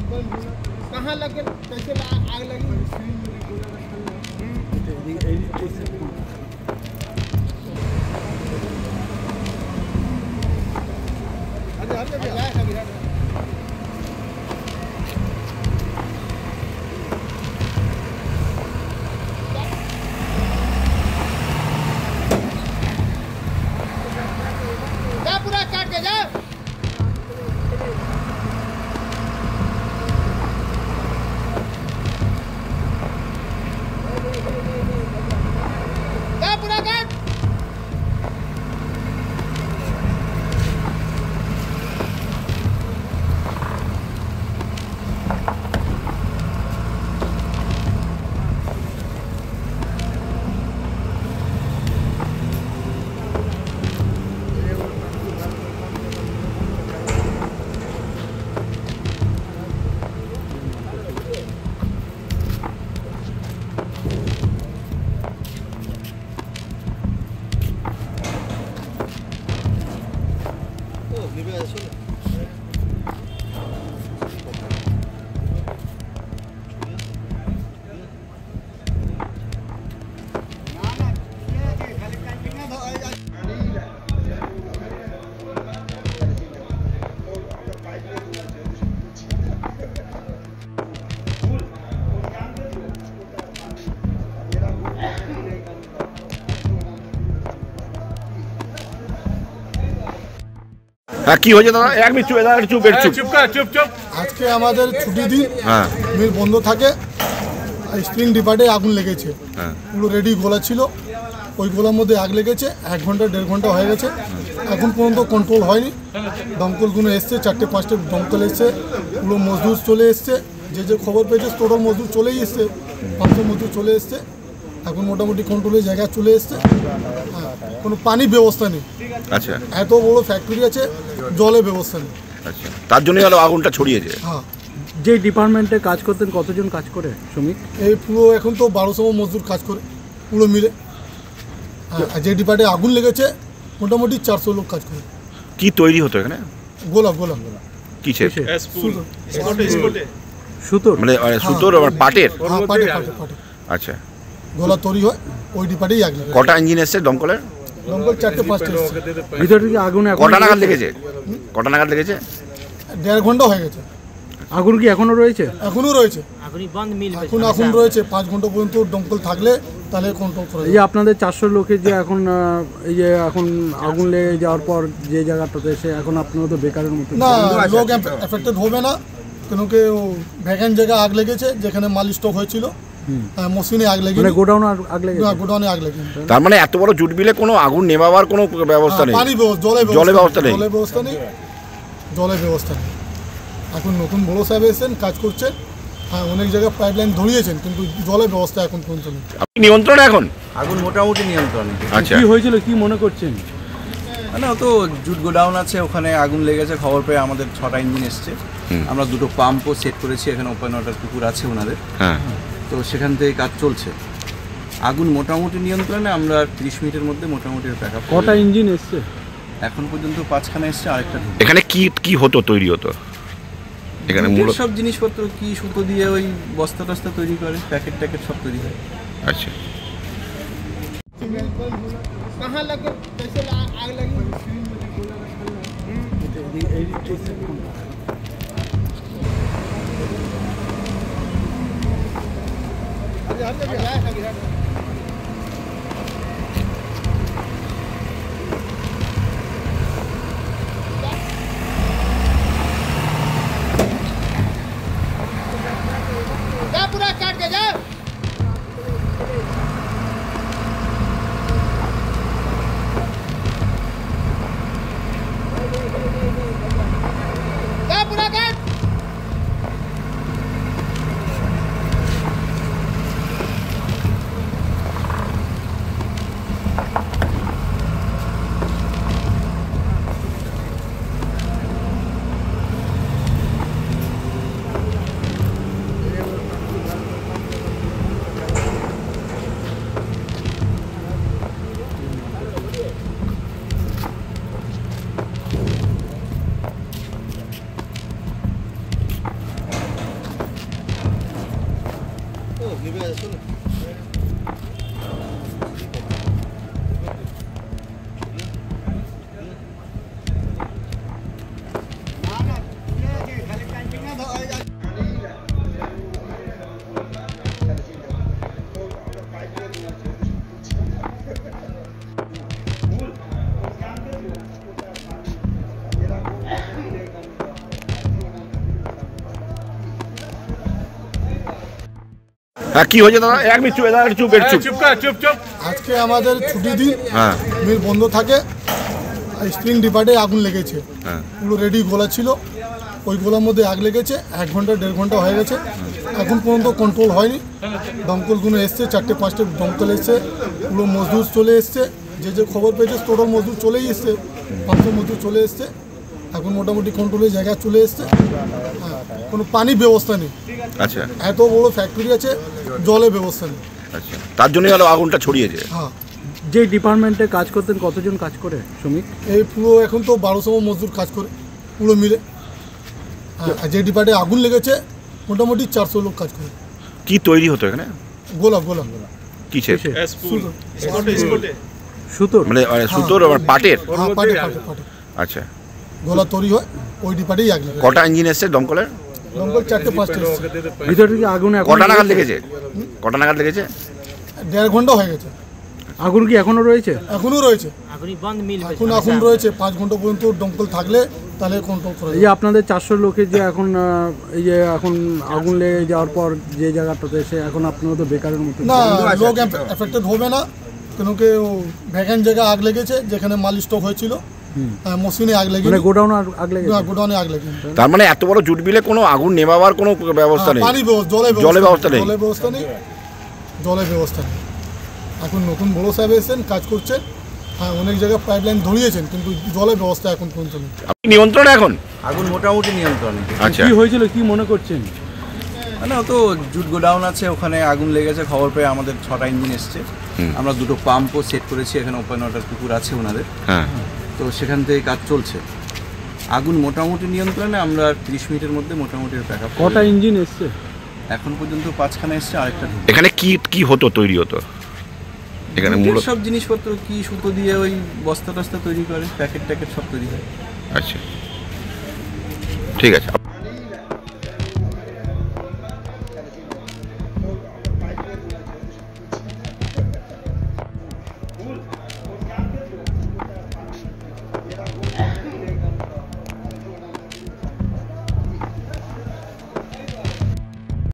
कहाँ लग कैसे आग लगी? पूरा काट के जा। पूरा काट। কি হয়েছে দাদা? এক মিনিট চুপ চুপ। আজকে আমাদের ছুটি দিন, মিল বন্ধ থাকে, স্প্রিং ডিপার্টে আগুন লেগেছে। পুরো রেডি গোলা ছিল, ওই গোলার মধ্যে আগ লেগেছে। 1 ঘন্টা 1.5 ঘন্টা হয়ে গেছে, এখন পর্যন্ত কন্ট্রোল হয়নি। দমকলগুলো এসছে, 4টে-5টে দমকল এসছে, পুরো মজদুর চলে এসছে। যে খবর পেয়েছে টোটাল মজদুর চলেই এসছে, 500 মজদুর চলে এসছে। এখন মোটামুটি কন্ট্রোলের জায়গায় চলে এসছে। কোনো পানি ব্যবস্থা নেই। আচ্ছা, এত বড় ফ্যাক্টরি আছে, জলের ব্যবস্থা নেই। আচ্ছা, তার জন্যই আগুনটা ছড়িয়েছে। হ্যাঁ, যে ডিপার্টমেন্টে কাজ করতেন কতজন কাজ করে শ্রমিক? এই পুরো এখন তো 1200 মজদুর কাজ করে পুরো মিলে। যে ডিপার্টে আগুন লেগেছে মোটামুটি 400 লোক কাজ করে। কি তৈরি হতো এখানে? গোলা কিসের? সুতোর, মানে সুতোর পাটের? পাটে। আচ্ছা, গোলা তৈরি হয়, ওই ডিপার্টেই আগুন। কটা ইঞ্জিন এসছে দমকলের? দমকল 4টে-5টে এসছে। ভিতর থেকে আগুন কটা নাগাদ লেগেছে? 1.5 ঘন্টা হয়ে গেছে। আগুন কি এখনো রয়েছে? এখনো রয়েছে, এখন আগুন রয়েছে। 5 ঘন্টা পর্যন্ত দমকল থাকলে তাহলে কন্ট্রোল করা এই যে আপনাদের 400 লোকের যে এখন এই যে এখন আগুন লেগে যাওয়ার পর যে জায়গাটাতে এসে এখন আপনারা তো বেকারের মতো। না, লোক এফেক্টেড হবে না, কেন কি ভ্যাকেন্ট জায়গায় আগ লেগেছে, যেখানে মাল স্টক হয়েছিল মেশিনে আগ লেগেছে, মানে গোডাউনে আগ লেগেছে। গোডাউনে আগ লেগেছে। তার মানে এত বড় জুট মিলে কোনো আগুন নেভাবার কোনো ব্যবস্থা নেই? পানি জলের ব্যবস্থা নেই। এখন নতুন বড় সাহেব এসেছেন, কাজ করছেন। অনেক জায়গায় পাইপলাইন ধরিয়েছেন, কিন্তু জলের ব্যবস্থা এখন পর্যন্ত নেই। আপনি নিয়ন্ত্রণে এখন? আগুন মোটামুটি নিয়ন্ত্রণে। আচ্ছা, কি হয়েছিল কি মনে করছেন? মানে ও তো জুট গোডাউন আছে, ওখানে আগুন লেগেছে। খবর পেয়ে আমাদের 6টা ইঞ্জিন এসছে। আমরা 2টো পাম্পও সেট করেছি, এখানে ওপেন ওয়াটার পুকুর আছে ওনাদের। তো সেখান থেকে কাজ চলছে। আগুন মোটামুটি নিয়ন্ত্রণে। আমরা 30 মিনিটের মধ্যে মোটামুটি ব্যাকআপ। কটা ইঞ্জিন এসছে এখন পর্যন্ত 5খানা এসছে, আরেকটা ঢুকবে। এখানে কি হতো, তৈরি হতো এখানে? মূলত সব জিনিসপত্র, কি সুতো দিয়ে ওই বস্তা টস্তা তৈরি করে, প্যাকেট সব তৈরি হয়। আচ্ছা, कहाँ लग कैसे आग लगी? पूरा काट के जा। पूरा काट। হ্যাঁ কি হয়েছে দাদা? এক মিনিট চুপ, দাদা চুপ, চুপ। আজকে আমাদের ছুটি দিন, হ্যাঁ মিল বন্ধ থাকে। স্প্রিং ডিপার্টে আগুন লেগেছে, হ্যাঁ পুরো রেডি গোলা ছিল, ওই গোলার মধ্যে আগ লেগেছে। 1 ঘন্টা 1.5 ঘন্টা হয়ে গেছে, এখন পর্যন্ত কন্ট্রোল হয়নি। দমকলগুলো এসছে, 4টে-5টে দমকল এসছে, পুরো মজদুর চলে এসছে। যে খবর পেয়েছে টোটাল মজদুর চলেই এসছে, 500 মজদুর চলে এসছে। এখন মোটামুটি কন্ট্রোলের জায়গায় চলে এসছে। হ্যাঁ, কোনো পানি ব্যবস্থা নেই। আচ্ছা এত বড় ফ্যাক্টরি আছে, জলের ব্যবস্থা নেই। আচ্ছা, তার জন্যই হলো আগুনটা ছড়িয়েছে। হ্যাঁ, যে ডিপার্টমেন্টে কাজ করতেন কতজন কাজ করে শ্রমিক? এই পুরো এখন তো 1200 মজদুর কাজ করে পুরো মিলে। হ্যাঁ, আর যে ডিপার্টে আগুন লেগেছে মোটামুটি 400 লোক কাজ করে। কি তৈরি হতো এখানে? গোলা কিসের? সুতোর? মানে সুতোর পাটের? হ্যাঁ, পাটে। আচ্ছা, গোলা তৈরি হয়, ওই ডিপার্টেই আগ লেগেছে। কটা ইঞ্জিন এসছে দমকলের? দমকল 4টে-5টে এসছে। ভিতরে কি আগুন এখন? কটা নাগাদ লেগেছে? কটা নাগাদ লেগেছে? 1.5 ঘন্টা হয়ে গেছে। আগুন কি এখনো রয়েছে? এখনো রয়েছে, এখন আগুন রয়েছে। 5 ঘন্টা পর্যন্ত দমকল থাকলে তাহলে কন্ট্রোল করা এই যে আপনাদের 400 লোকের যে এখন এই যে এখন আগুন লেগে যাওয়ার পর যে জায়গাটাতে এসে এখন আপনারা তো বেকারের মতো। না, লোক এফেক্টেড হবে না, কেন কি ও ভ্যাকেন্ট জায়গায় আগ লেগেছে, যেখানে মাল স্টক হয়েছিল। মেশিনে আগ লেগেছে, মানে গোডাউন আগ লেগেছে? না, গোডাউনে আগ লেগেছে। তার মানে এত বড় জুট মিলে কোনো আগুন নেভাবার কোনো ব্যবস্থা নেই? পানি ব্যবস্থা, জলের ব্যবস্থা নেই? জলের ব্যবস্থা নেই, জলের ব্যবস্থা নেই। এখন নতুন বড় সাহেব এসেছেন, কাজ করছেন। হ্যাঁ, অনেক জায়গায় পাইপলাইন ধরিয়েছেন, কিন্তু জলের ব্যবস্থা এখন পর্যন্ত নেই। আপনি নিয়ন্ত্রণে এখন? আগুন মোটামুটি নিয়ন্ত্রণে। আচ্ছা, কি হয়েছিল কি মনে করছেন? মানে তো জুট গোডাউন আছে, ওখানে আগুন লেগেছে। খবর পেয়ে আমাদের 6টা ইঞ্জিন এসছে। আমরা 2টো পাম্পও সেট করেছি, এখানে ওপেন ওয়াটার পুকুর আছে ওনাদের। হ্যাঁ তো সেখান থেকে কাজ চলছে। আগুন মোটামুটি নিয়ন্ত্রণে, আমরা 30 মিনিটের মধ্যে মোটামুটি ব্যাকআপ। কটা ইঞ্জিন এসছে এখন পর্যন্ত 5খানা এসছে, আরেকটা ঢুকবে। এখানে কি হতো, তৈরি হতো এখানে? মূলত সব জিনিসপত্র, কি সুতো দিয়ে ওই বস্তা টস্তা তৈরি করে, প্যাকেট ট্যাকেট সব তৈরি হয়। আচ্ছা, ঠিক আছে।